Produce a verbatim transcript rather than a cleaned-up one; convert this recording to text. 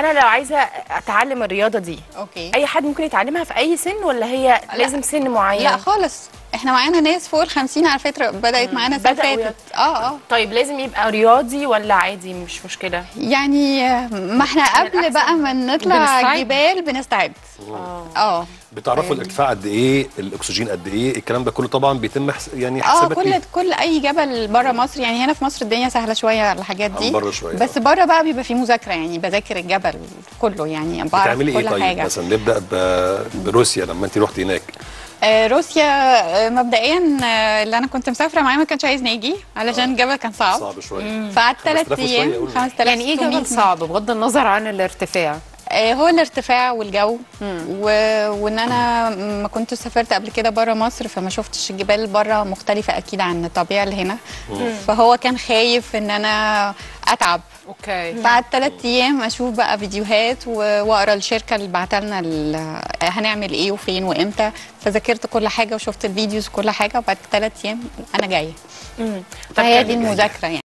انا لو عايزه اتعلم الرياضه دي، اوكي، اي حد ممكن يتعلمها في اي سن ولا هي لا. لازم سن معين؟ لا خالص، احنا معانا ناس فوق الخمسين على فكره بدات معانا السنه اللي فاتت. اه اه طيب لازم يبقى رياضي ولا عادي مش مشكله؟ يعني ما احنا قبل بقى ما نطلع بنستعد. جبال بنستعد. اه اه بتعرفوا الارتفاع قد ايه، الاكسجين قد ايه، الكلام ده كله طبعا بيتم حس... يعني اه حسابات كل ليه. كل اي جبل بره مصر، يعني هنا في مصر الدنيا سهله شويه على الحاجات دي، عن بره شوية. بس بره بقى بيبقى في مذاكره، يعني بذاكر الجبل كله، يعني بعرف بتعملي كل ايه طيب؟ حاجه. مثلا نبدا ب... بروسيا لما انت رحتي هناك. آه روسيا، آه مبدئيا آه اللي انا كنت مسافره معاه ما كانش عايز نيجي علشان آه. الجبل كان صعب صعب شويه. فقعدت ثلاث خمسة آلاف وشوية ايام. قولي. خمسة آلاف يعني ايه جبل صعب بغض النظر عن الارتفاع؟ آه هو الارتفاع والجو و... وان انا ما كنت سافرت قبل كده بره مصر، فما شفتش الجبال بره مختلفه اكيد عن الطبيعه اللي هنا. فهو كان خايف ان انا اتعب. اوكي. بعد ثلاث ايام اشوف بقى فيديوهات و- واقرا الشركه اللي بعت لنا ال- هنعمل ايه وفين وامتى، فذاكرت كل حاجه وشفت الفيديوز كل حاجه، وبعد ثلاث ايام انا جايه. فهي دي المذاكره يعني.